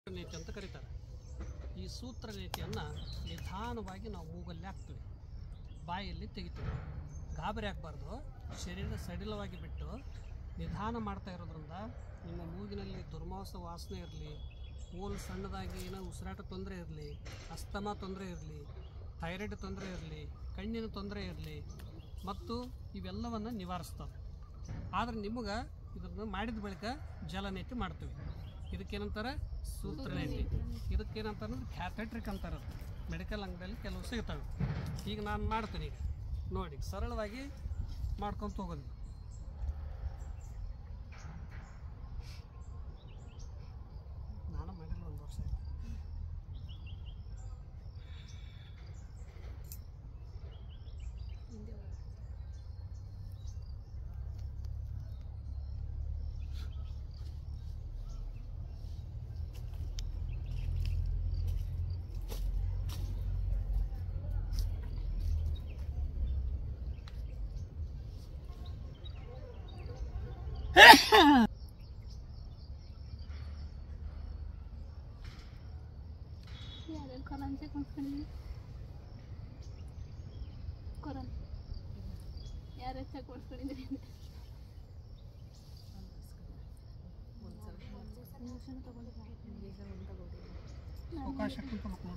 ನೀತಿ ಅಂತ ಕರೀತಾರೆ. ಈ ಸೂತ್ರ ನೀತಿಯನ್ನು ನಿಧಾನವಾಗಿ ನಾವು ಮೂಗಲ್ಲಿ ಹಾಕ್ತೀವಿ, ಬಾಯಲ್ಲಿ ತೆಗಿತೀವಿ. ಗಾಬರಿ ಆಗಬಾರ್ದು. ಶರೀರ ಸಡಿಲವಾಗಿ ಬಿಟ್ಟು ನಿಧಾನ ಮಾಡ್ತಾ ಇರೋದ್ರಿಂದ ನಿಮ್ಮ ಮೂಗಿನಲ್ಲಿ ದುರ್ಮಾಂಸ ವಾಸನೆ ಇರಲಿ, ಹೋಲ್ ಸಣ್ಣದಾಗಿ ಏನೋ ಉಸಿರಾಟ ತೊಂದರೆ ಇರಲಿ, ಅಸ್ತಮಾ ತೊಂದರೆ ಇರಲಿ, ಥೈರಾಯ್ಡ್ ತೊಂದರೆ ಇರಲಿ, ಕಣ್ಣಿನ ತೊಂದರೆ ಇರಲಿ ಮತ್ತು ಇವೆಲ್ಲವನ್ನು ನಿವಾರಿಸ್ತದೆ. ಆದರೆ ನಿಮಗೆ ಇದನ್ನು ಮಾಡಿದ ಬಳಿಕ ಜಲನೇತಿ ಮಾಡ್ತೀವಿ. ಇದಕ್ಕೇನಂತಾರೆ? ಸೂತ್ರನೇತಿ. ಇದಕ್ಕೇನಂತಾರೆ? ಕ್ಯಾಥೆಟ್ರಿಕ್ ಅಂತಾರೆ. ಮೆಡಿಕಲ್ ಅಂಗಡಿಯಲ್ಲಿ ಕೆಲವು ಸಿಗ್ತವೆ. ಈಗ ನಾನು ಮಾಡ್ತೀನಿ. ಈಗ ನೋಡಿ, ಸರಳವಾಗಿ ಮಾಡ್ಕೊತ ಹೋಗೋದು. ನಾನು ಮಾಡಿಲ್ಲ, 1 ವರ್ಷ ಆಯ್ತು. ಅವಕಾಶ ಕೊಡ್ಬೇಕು.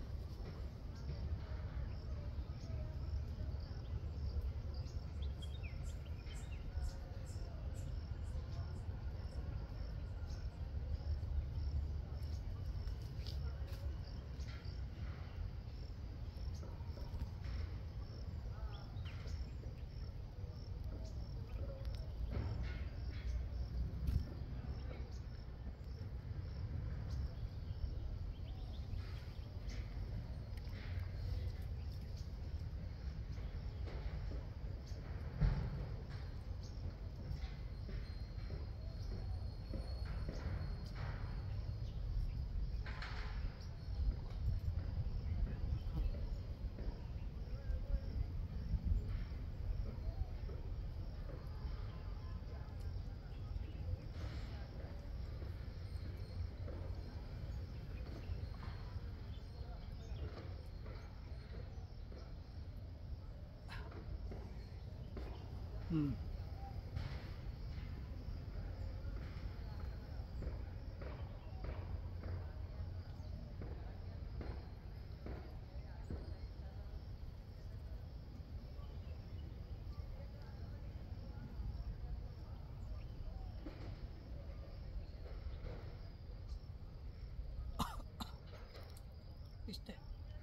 ಇಷ್ಟೇ.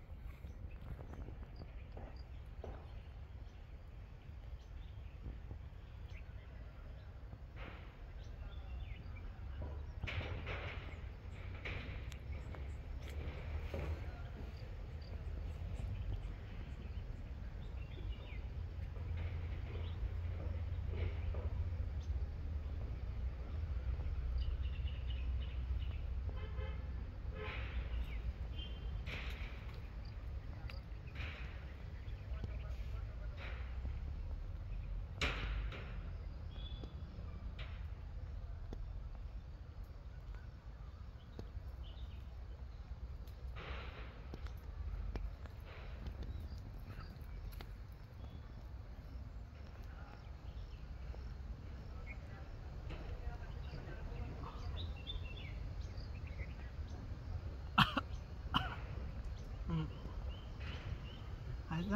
ಆಯ್ತಾ?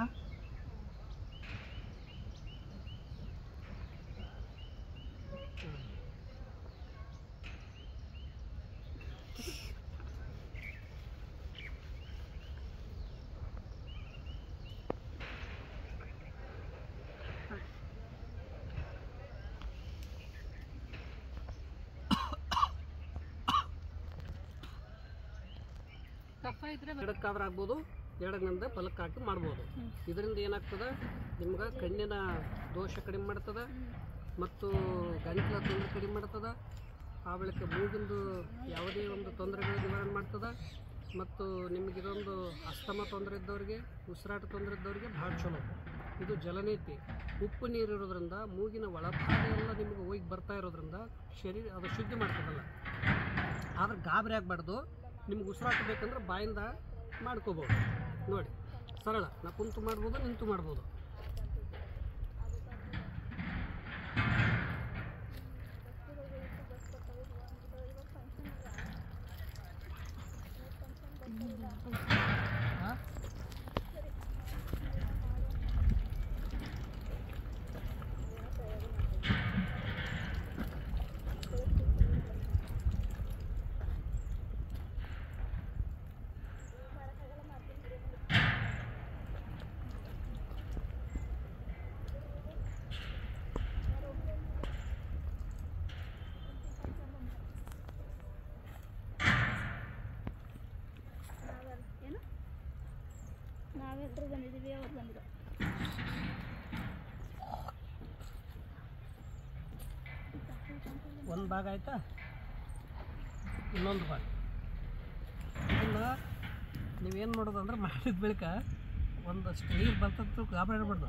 ಎಡಕ್ಕಾದ್ರೆ ಆಗ್ಬೋದು, ಎಡಗಿನಿಂದ ಬಲಕ್ಕೆ ಹಾಕಿ ಮಾಡ್ಬೋದು. ಇದರಿಂದ ಏನಾಗ್ತದೆ, ನಿಮ್ಗೆ ಕಣ್ಣಿನ ದೋಷ ಕಡಿಮೆ ಮಾಡ್ತದೆ ಮತ್ತು ಗಂಟಲ ತೊಂದರೆ ಕಡಿಮೆ ಮಾಡ್ತದೆ. ಆ ಬಳಿಕ ಮೂಗಿಂದು ಯಾವುದೇ ಒಂದು ತೊಂದರೆಗಳು ನಿವಾರಣೆ ಮಾಡ್ತದೆ ಮತ್ತು ನಿಮಗಿದೊಂದು ಅಸ್ತಮ ತೊಂದರೆ ಇದ್ದವರಿಗೆ, ಉಸಿರಾಟ ತೊಂದರೆ ಇದ್ದವರಿಗೆ ಭಾಳ ಚಲೋ. ಇದು ಜಲನೇತಿ. ಉಪ್ಪು ನೀರು ಇರೋದ್ರಿಂದ ಮೂಗಿನ ಒಳಭಾಗ ಎಲ್ಲ ನಿಮಗೆ ಹೋಗಿ ಬರ್ತಾ ಇರೋದ್ರಿಂದ ಶರೀರ ಅದು ಶುದ್ಧಿ ಮಾಡ್ತದಲ್ಲ. ಆದ್ರೆ ಗಾಬರಿ ಆಗಬಾರ್ದು. ನಿಮ್ಗೆ ಉಸಿರಾಟ ಬೇಕಂದ್ರೆ ಬಾಯಿಂದ ಮಾಡ್ಕೋಬೋದು. ನೋಡಿ ಸರಳ, ನಾ ಕುಂತು ಮಾಡ್ಬೋದು, ನಿಂತು ಮಾಡ್ಬೋದು. ನಾವೆಲ್ಲರೂ ಬಂದಿದ್ದೀವಿ, ಅವ್ರು ಬಂದರು. ಒಂದು ಭಾಗ ಆಯಿತಾ, ಇನ್ನೊಂದು ಭಾಗ. ಇದನ್ನು ನೀವೇನು ಮಾಡೋದು ಅಂದ್ರೆ ಮಾಡಿದ ಬಳಿಕ ಒಂದಷ್ಟು ನೀರು ಬರ್ತಂತೂ ಗಾಬರಿ ಇರಬಾರ್ದು.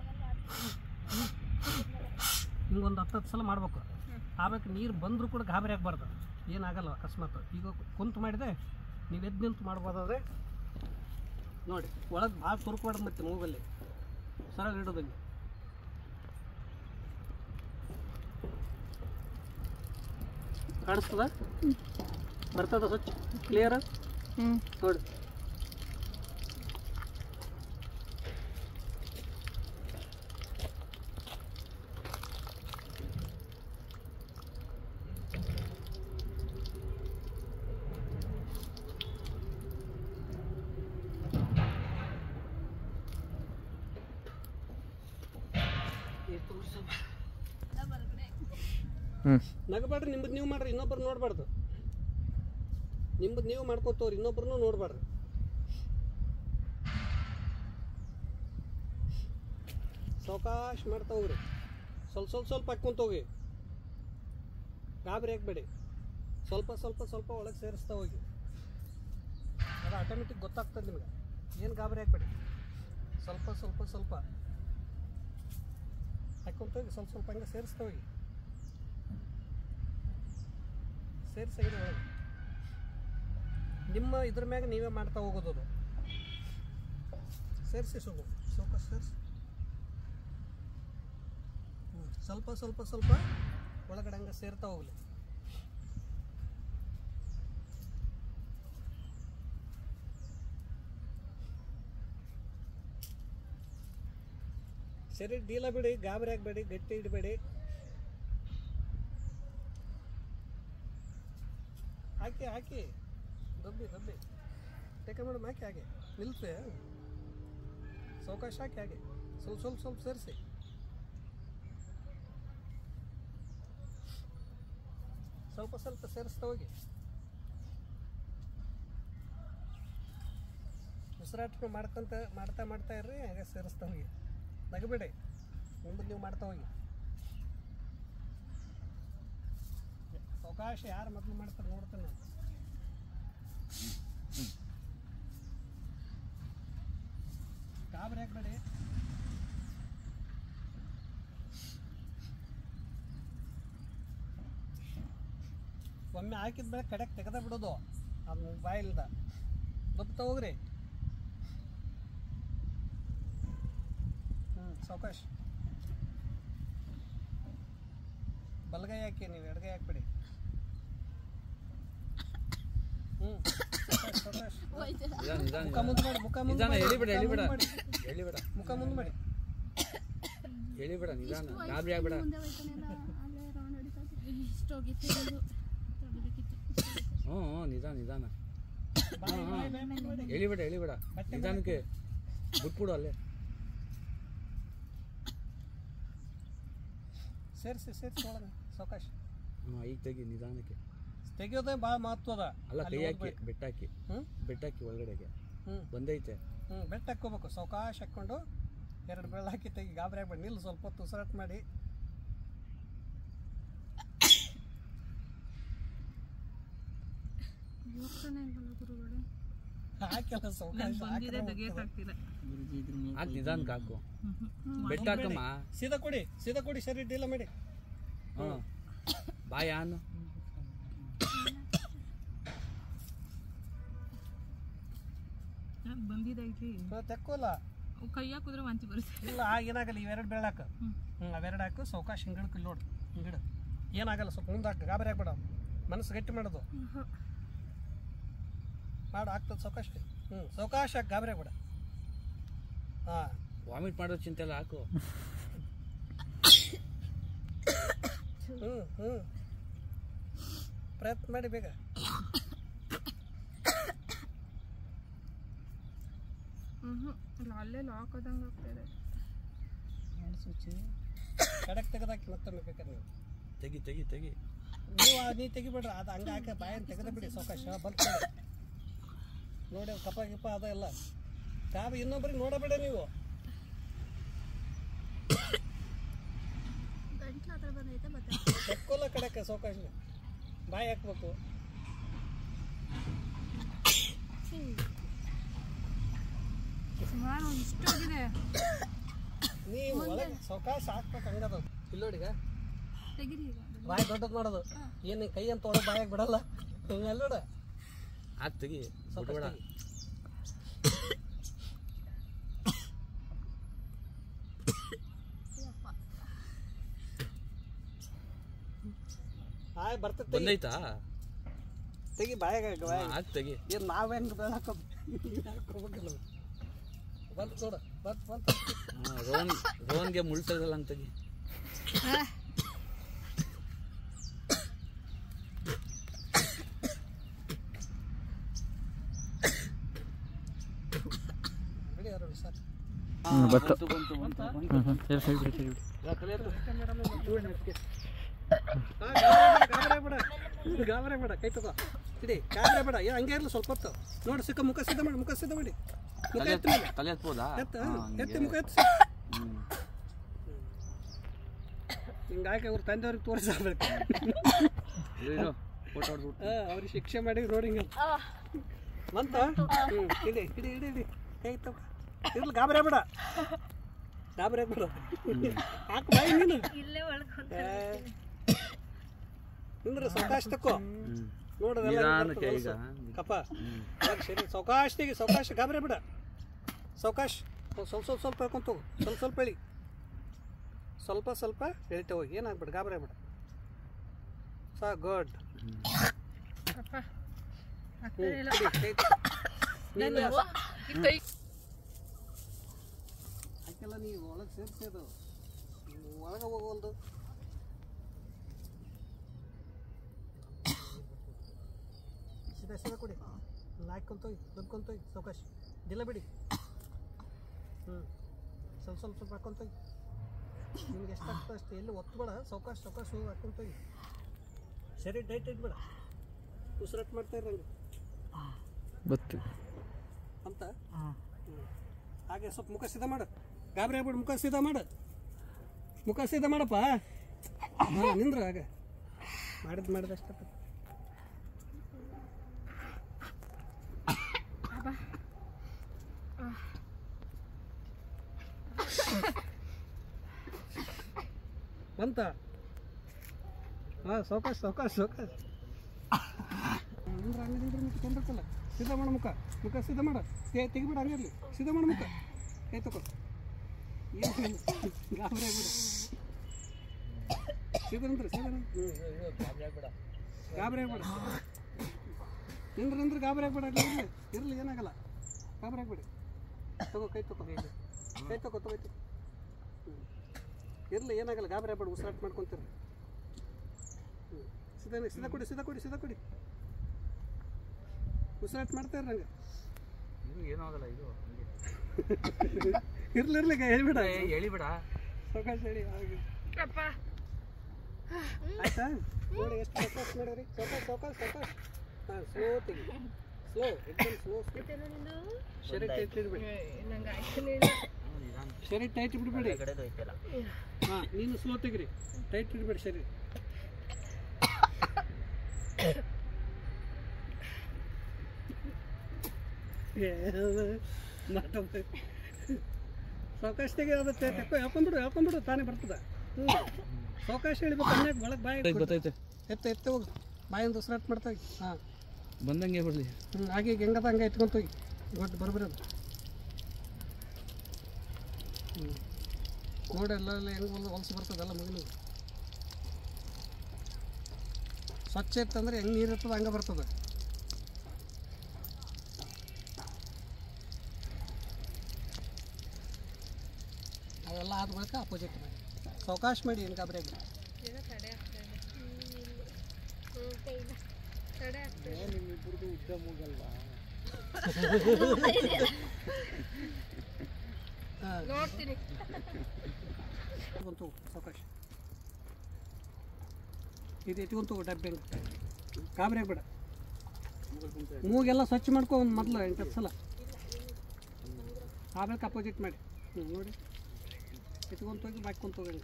ಹಿಂಗೊಂದು 10 ಸಲ ಮಾಡ್ಬೇಕು. ಆಮೇಲೆ ನೀರು ಬಂದರೂ ಕೂಡ ಗಾಬರಿ ಆಗಬಾರ್ದು, ಏನಾಗಲ್ಲ. ಅಕಸ್ಮಾತ್ ಈಗ ಕುಂತು ಮಾಡಿದೆ, ನೀವು ಎದ್ದು ನಿಂತು ಮಾಡ್ಬೋದಾದ್ರೆ ನೋಡಿ. ಒಳಗೆ ಭಾಳ ತುರ್ಕಬಾರ್ದು, ಮತ್ತೆ ಮೂಗಲ್ಲಿ ಸರಳ ಇಡೋದಲ್ಲಿ. ಕಾಣಿಸ್ತದ, ಬರ್ತದ ಸ್ವಚ್ಛ ಕ್ಲಿಯರ್ ನೋಡಿ. ನಗಬೇಡ್ರಿ, ನಿಮ್ಮದು ನೀವು ಮಾಡ್ರಿ, ಇನ್ನೊಬ್ಬರು ನೋಡಬಾರ್ದು. ನಿಮ್ಮದು ನೀವು ಮಾಡ್ಕೊತವ್ರಿ, ಇನ್ನೊಬ್ಬರನ್ನೂ ನೋಡಬಾರ್ದು. ಸಾವಕಾಶ ಮಾಡ್ತಾ ಹೋಗ್ರಿ, ಸ್ವಲ್ಪ ಹಾಕ್ಕೊಂತ ಹೋಗಿ, ಗಾಬರಿ ಹಾಕ್ಬೇಡಿ. ಸ್ವಲ್ಪ ಒಳಗೆ ಸೇರಿಸ್ತಾ ಹೋಗಿ, ಅದು ಆಟೋಮೆಟಿಕ್ ಗೊತ್ತಾಗ್ತದೆ ನಿಮ್ಗೆ. ಏನು ಗಾಬರಿ ಹಾಕ್ಬೇಡಿ, ಸ್ವಲ್ಪ ಹಾಕ್ಕೊಂತ ಹೋಗಿ, ಸ್ವಲ್ಪ ಹಂಗೆ ಸೇರಿಸ್ತಾ ಹೋಗಿ. ಸೇರಿಸಾಗಿದೆ ಒಳಗೆ. ನಿಮ್ಮ ಇದ್ರ ಮ್ಯಾಗ ನೀವೇ ಮಾಡ್ತಾ ಹೋಗೋದು. ಅದು ಸೇರಿಸಿ ಸ್ವಲ್ಪ ಸೇರಿಸಿ. ಸ್ವಲ್ಪ ಒಳಗಡೆ ಹಂಗೆ ಸೇರ್ತಾ ಹೋಗ್ಲಿ. ಸರಿ, ಡೀಲ ಬಿಡಿ, ಗಾಬರಿ ಆಗಬೇಡಿ, ಗಟ್ಟಿ ಇಡಬೇಡಿ. ಹಾಕಿ ದಬ್ಬಿ ಟೇಕ ಮೇಡಮ್, ಹಾಗೆ ನಿಲ್ತೆ. ಸಾವಕಾಶ ಹಾಕಿ ಸ್ವಲ್ಪ ಸೇರಿಸಿ. ಸ್ವಲ್ಪ ಸೇರಿಸ್ತಾ ಹೋಗಿ. ಉಸಿರಾಟ ಮಾಡ್ತಾ ಇರ್ರಿ, ಹಾಗೆ ಸೇರಿಸ್ತಾ ಹೋಗಿ. ನಗಬೇಡಿ, ಮುಂದೆ ನೀವು ಮಾಡ್ತಾ ಹೋಗಿ. ಸಾವಕಾಶ ಯಾರು ಮೊದಲು ಮಾಡ್ತಾರೆ ನೋಡ್ತಾನೆ ನಾನು. ಗಾಬರಿ ಹಾಕ್ಬೇಡಿ. ಒಮ್ಮೆ ಹಾಕಿದ ಮೇಲೆ ಕಡೆಗೆ ತೆಗೆದ ಬಿಡೋದು, ಅದು ಬಾಯಿಲ್ದ ದಬ್ತಾ ಹೋಗ್ರಿ. ಸಾವಕಾಶ. ಬಲಗೈ ಹಾಕಿ, ನೀವು ಎಡಗೈ ಹಾಕ್ಬಿಡಿ. ಮುಖ ಮುಂದೆ ಮಾಡಿ, ಮುಖ ಮುಂದೆ ಮಾಡಿ. ನಿಧಾನ, ಗಾಬರಿ ಆಗ್ಬೇಡ. ನಿಧಾನ ಎಳಿಬೇಡ. ನಿಧಾನಕ್ಕೆ ಬಿಟ್ಬಿಡು ಅಲ್ಲೇ. ಸೇರಿಸಿ ಒಳಗೆ ಸಾವಕಾಶ. ಈಗ ತೆಗಿ, ನಿಧಾನಕ್ಕೆ ತೆಗಿಯೋದೇ ಭಾಳ ಮಹತ್ವದ. ಅಲ್ಲ, ಕೈ ಹಾಕಿ ಬೆಟ್ಟಾಕಿ ಒಳಗಡೆಗೆ ಬಂದೈತೆ. ಬೆಟ್ಟ ಹಾಕ್ಕೋಬೇಕು. ಸಾವಕಾಶ ಹಾಕ್ಕೊಂಡು 2 ಬೆಳ್ಳ ಹಾಕಿ ತೆಗಿ. ಗಾಬರಿ ಆಗ್ಬೇಡಿ, ನಿಲ್ಲು. ಸ್ವಲ್ಪ ಹೊತ್ತು ಉಸಿರಾಟ ಮಾಡಿ. ಹಾಕಲ್ಲ ಸಾವಕಾಶ. ನಿಧಾನಕ್ಕೆ ಹಾಕು, ಬೆಟ್ಟ ಹಾಕಮ್ಮ. ಸೀದಾ ಕೊಡಿ ಸರಿ, ಡೀಲ ಮಾಡಿ. ಬಾಯ ಬಂದಿದ್ದೈತಿ ತೆಕ್ಕೋಲ್ಲ ಕೈ ಹಾಕಿದ್ರೆ ವಾಂತಿ ಬರುತ್ತೆ ಇಲ್ಲ ಏನಾಗಲ್ಲ ಇವೆರಡು ಬೆಳ್ಳಾಕ ಅವೆರಡು ಹಾಕು ಸಾವಕಾಶ ಹಿಂಗಡಕ್ಕೆ ಇಲ್ಲಿ ನೋಡು ಹಿಂಗಡ ಏನಾಗಲ್ಲ ಸ್ವಲ್ಪ ಮುಂದೆ ಹಾಕ ಗಾಬರಿ ಆಗ್ಬೇಡ ಮನಸ್ಸು ಗಟ್ಟಿ ಮಾಡೋದು ಮಾಡು ಆಗ್ತದೆ ಸಾವಕಾಶ ಸಾವಕಾಶ ಹಾಕಿ ಗಾಬರಿ ಆಗ್ಬೇಡ ಹಾಂ ವಾಮಿಟ್ ಮಾಡೋದು ಚಿಂತೆ ಎಲ್ಲ ಹಾಕು ಪ್ರಯತ್ನ ಮಾಡಿ ಬೇಗ ಅಲ್ಲೇ ಲಾಕ್ ಆದಂಗೆ ಆಗ್ತಾಯಿದೆ ಸೂಚಿ ಕಡೆಗೆ ತೆಗೆದಾಕಿ ಮತ್ತೊಮ್ಮೆ ಬೇಕಾದ್ರೆ ನೀವು ತೆಗಿ ತೆಗಿ ತೆಗಿ ನೀ ತೆಗಿಬೇಡ್ರಿ ಅದು ಹಂಗೆ ಹಾಕಿ ಬಾಯನ್ನು ತೆಗೆದ ಬಿಡಿ ಸಾವಕಾಶ ಬಂತು ನೋಡಿ ಕಪ್ಪ ಗಿಪ್ಪ ಅದ ಎಲ್ಲ ಕಾಬ ಇನ್ನೊಬ್ರಿಗೆ ನೋಡಬೇಡ ನೀವು ಗಂಟ್ಲು ಹತ್ರ ಬಂದೈತೆ ಮತ್ತೆ ತೆಕ್ಕೋಲ್ಲ ಕಡೆಗೆ ಸಾವಕಾಶ ಬಾಯಿ ಹಾಕ್ಬೇಕು ಸುಮಾರು ಇಷ್ಟು ಹೋಗಿದೆ ನೀವು ಒಳಗೆ ಸಾವಕಾಶ ಹಾಕ್ಬೇಕು ಹಂಗದ ಇಲ್ಲಿ ನೋಡಿಗ ತೆಗಿರಿ ಈಗ ಬಾಯಿ ದೊಡ್ಡದು ಮಾಡೋದು ಏನು ಕೈ ಅಂತ ಒಳಗೆ ಬಾಯಾಗ ಬಿಡಲ್ಲ ಹಿಂಗೆಲ್ಲ ನೋಡ ಹಾಕಿ ತೆಗಿ ಸಾವಕಾಶ ಬಿಡ್ಬೇಡ. ಹಾಯ್ ಬರ್ತದೆ ಬಂದೈತಾ ತೆಗಿ ಬಾಯಾಗ ಹಾಕಿ ತೆಗಿ ಏನು ನಾವೇನು ಹಾಕೋದು ಹಾಕೋಬೇಕಲ್ಲ ಬಂತು ನೋಡು ಬಂತು ರೋಹನ್ಗೆ ಮುಳ್ತದಲ್ಲ ಅಂತ ತೆಗಿ ಬಿಡಿ ಯಾರು ಸರ್ ಗಾಬರಿ ಬೇಡ ಕೈ ತಗೋ ಇಡಿ ಗಾಬರಿ ಬೇಡ ಹಂಗೆ ಇರಲಿ ಸ್ವಲ್ಪ ಹೊತ್ತು ನೋಡಿ ಸಿಕ್ಕ ಮುಖ ಸಿದ್ಧ ಮಾಡಿ ಮುಖ ಸಿದ್ಧ ಮಾಡಿ ಮುಖ ಎತ್ತ ಮೇಲೆ ತಲೆ ಎತ್ಬೋದಾ ಎತ್ತಿ ಮುಖ ಎತ್ತಿ ಹಿಂಗಾಗಿ ಅವ್ರ ತಂದೆಯವ್ರಿಗೆ ತೋರಿಸಬೇಕು ಫೋಟೋ ಹೊಡ್ಬಿಟ್ಟು ಅವ್ರಿಗೆ ಶಿಕ್ಷೆ ಮಾಡಿ ನೋಡಿ ಹಿಂಗೆ ಬಂತ ಇಡಿ ಇಡಿ ಇಡಿ ಇಡಿ ಕೈ ತಗೋ ಇರ್ಲಿ ಗಾಬರಿ ಬೇಡ ಗಾಬರಿ ಬೇಡ ಹಾಕು ಬಾಯಿ ನೀನು ಇಲ್ಲೇ ಒಳಗೆ ನಿಂದ್ರೆ ಸಾವಕಾಶ ತಕ್ಕೋ ನೋಡೋದೆಲ್ಲ ನಿಧಾನಕ್ಕೆ ಈಗ ಕಪ್ಪ ಸರಿ ಸಾವಕಾಶ ತೆಗಿ ಸಾವಕಾಶ ಗಾಬರಿ ಬಿಡ ಸಾವಕಾಶ ಸ್ವಲ್ಪ ಹೇಳ್ಕೊಂತ ಹೋಗು ಸ್ವಲ್ಪ ಎಳಿ ಸ್ವಲ್ಪ ಎಳಿತಾ ಹೋಗಿ ಏನಾಗ್ಬಿಡ ಗಾಬರಿ ಬಿಡ ಗುಡ್ ಹಾಕೆಲ್ಲ ನೀವು ಒಳಗೆ ಸೇರಿಸೋದು ಒಳಗೆ ಹೋಗೋಲ್ದು ಸೀದಾ ಕೊಡಿ ಹಾಕೊಂತೋಗಿ ದುಡ್ಕೊಂತೋಗಿ ಸಾವಕಾಶ ದಿಲ್ಲ ಬಿಡಿ ಸ್ವಲ್ಪ ಹಾಕೊಂತೋಗಿ ನಿಮ್ಗೆ ಎಷ್ಟು ಆಗ್ತದೆ ಅಷ್ಟು ಎಲ್ಲಿ ಒತ್ತಬೇಡ ಸಾವಕಾಶ ಹೋಗಿ ಹಾಕೊಂತೋಗಿ ಸರಿ ಡೈಟ್ ಇಟ್ಬೇಡ ಉಸಿರಾಟ ಮಾಡ್ತಾ ಇರಂಗೆ ಗೊತ್ತು ಅಂತ ಹಾಗೆ ಸ್ವಲ್ಪ ಮುಖ ಸೀದಾ ಮಾಡು ಗಾಬರಿ ಆಗ್ಬಿಡು ಮುಖ ಸೀದಾ ಮಾಡಪ್ಪ ನಿಂದ್ರ ಹಾಗೆ ಮಾಡಿದಷ್ಟೇ ಬಂತ ಹಾಂ ಸಾವಕಾಶ ನಿಂದ್ರ ತೊಂದ್ರಕ್ಕಲ್ಲ ಸೀದಾ ಮಾಡು ಮುಖ ಸೀದಾ ಮಾಡು ತೆಗಿಬಿಡ ಹಂಗಿರ್ಲಿ ಸೀದಾ ಮಾಡು ಮುಖ ಕೈ ತಗೋ ಗಾಬರಿ ಆಗ್ಬಿಡು ಸೀದಾ ಗಾಬರಿ ಆಗ್ಬೇಡ ನಿಂದ್ರ ಗಾಬರಿ ಆಗ್ಬೇಡ ಇರಲಿ ಏನಾಗಲ್ಲ ಗಾಬರಿ ಆಗ್ಬೇಡಿ ತಗೋ ಕೈ ತಗೋ ಇರಲಿ ಏನಾಗಲ್ಲ ಗಾಬರಿ ಆಗ್ಬೇಡ ಉಸಿರಾಟ ಮಾಡ್ಕೊತೀರಿ ಸೀದಾ ಕೊಡಿ ಉಸಿರಾಟ ಮಾಡ್ತಾ ಇರಂಗೆ ಏನೂ ಆಗಲ್ಲ ಇದು ಇರ್ಲಿ ಹೇಳಿಬಿಡ ಹೇಳಿಬಿಡ ಸಾವಕಾಶ ಹೇಳಿ ಆಯ್ತಾ ನೋಡಿ ಎಷ್ಟು ಸಾವಕಾಶ ಮಾಡಿದ್ರಿ ಸಾವಕಾಶ ಹಾಂ ಸ್ಲೋ ತೆಗಿ ಸ್ಲೋ ಶರೀರ ಟೈಟ್ ಇಡ್ಬೇಡಿ ಶರೀರ ಟೈಟ್ ಬಿಡ್ಬೇಡಿ ಹಾಂ ನೀನು ಸ್ಲೋ ತೆಗಿರಿ ಟೈಟ್ ಇಡ್ಬೇಡಿ ಶರೀರ ಸಾವಕಾಶ ತೆಗಿ ಅದಕ್ಕೆ ಹಾಕೊಂಡ್ಬಿಡು ತಾನೇ ಬರ್ತದೆ ಸಾವಕಾಶ ಹೇಳಿಬೇಕು ಅನ್ಯಾಕ ಒಳಗೆ ಬಾಯಿ ಗೊತ್ತೈತೆ ಎತ್ತ ಹೋಗಿ ಬಾಯಿಂದ ಉಸಿರಾಟ ಮಾಡ್ತಾವೆ ಹಾಂ ಬಂದಂಗೆ ಬರಲಿ ಹಾಗೆ ಹೆಂಗದ ಹಂಗೆ ಇಟ್ಕೊಂತೋಗಿ ಒಟ್ಟು ಬರ್ಬರಿ ಅದು ನೋಡಿ ಎಲ್ಲ ಹೆಂಗೆ ಹೊಲಸು ಬರ್ತದಲ್ಲ ಮಗನಿಗೆ ಸ್ವಚ್ಛ ಇತ್ತಂದ್ರೆ ಹೆಂಗೆ ನೀರು ಇರ್ತದೆ ಹಂಗೆ ಬರ್ತದೆ ಅವೆಲ್ಲ ಆದ ಬಳಿಕ ಅಪೋಸಿಟ್ ಮಾಡಿ ಸಾವಕಾಶ ಮಾಡಿ ಏನು ಗಾಬರಿ ಆಗಿ ನಿಮ್ಮಿಬ್ಬರದು ಉದ್ದ ಮೂಗಲ್ವಾ ನೋಡ್ತೀನಿ ಇಟ್ಕೊಂತ ಸಾವಕಾಶ ಇದು ಇಟ್ಕೊಂತ ಡಬ್ಬೆ ಗಾಬರಿ ಆಗ್ಬೇಡ ಮೂಗೆಲ್ಲ ಸ್ವಚ್ಛ ಮಾಡ್ಕೊ ಒಂದು ಮೊದಲು 8 ಸಲ ಆಮೇಲೆ ಅಪೋಸಿಟ್ ಮಾಡಿ ನೋಡಿ ಇಟ್ಕೊಂತ ಹೋಗಿ ಬಾಯ್ಕೊಂತ ಹೋಗಿ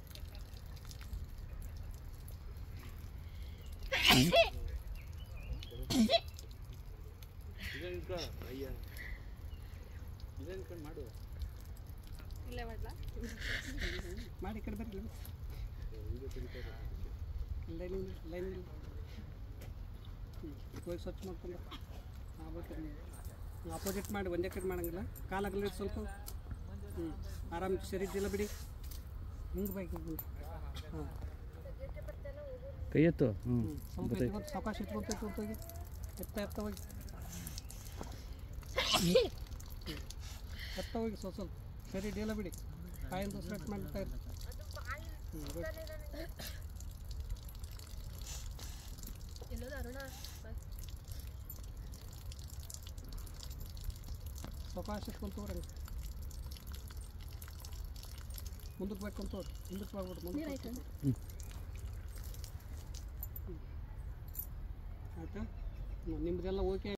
ಮಾಡು ಇಲ್ಲೇ ಮಾಡ್ಲಾ ಮಾಡಿ ಈ ಕಡೆ ಬರ್ರಿ ಲೈನಿಂಗ್ ಹೋಗಿ ಸ್ವಚ್ಛ ಮಾಡ್ಕೊಂಡು ಅಪೋಸಿಟ್ ಮಾಡಿ ಒಂದೇ ಕಡೆ ಮಾಡಂಗಿಲ್ಲ ಕಾಲಾಗಲ್ಲ ಸ್ವಲ್ಪ ಆರಾಮ್ ಸರಿ ಇದ್ದಿಲ್ಲ ಬಿಡಿ ಹಿಂಗೆ ಬೈಕ್ ಹಾಂ ಕೈ ಎತ್ತು ಸ್ವಲ್ಪ ಇಟ್ಕೊಂಡು ಸಾವಕಾಶ ಇಟ್ಕೊಂತ ಹೋಗಿ ಎತ್ತ ಹೋಗಿ ಎತ್ತ ಹೋಗಿ ಸ್ವಲ್ಪ ಸರಿ ಇಡಿಯಲ್ಲ ಬಿಡಿ ಕಾಯಿಂದ ಸ್ಟಾರ್ಟ್ ಮಾಡ್ತಾ ಇರ್ತೀವಿ ಸಾವಕಾಶ ಇಟ್ಕೊಂತ ಹೋಗ್ರಿ ಮುಂದಕ್ಕೆ ಬೇಕಂತ ಹೋಗ್ರಿ ಮುಂದಕ್ಕೆ ಬರ್ಬಿಟ್ಟು ಮುಂದಕ್ಕೆ ಆಯ್ತಾ ನಿಮ್ಮದೆಲ್ಲ ಓಕೆ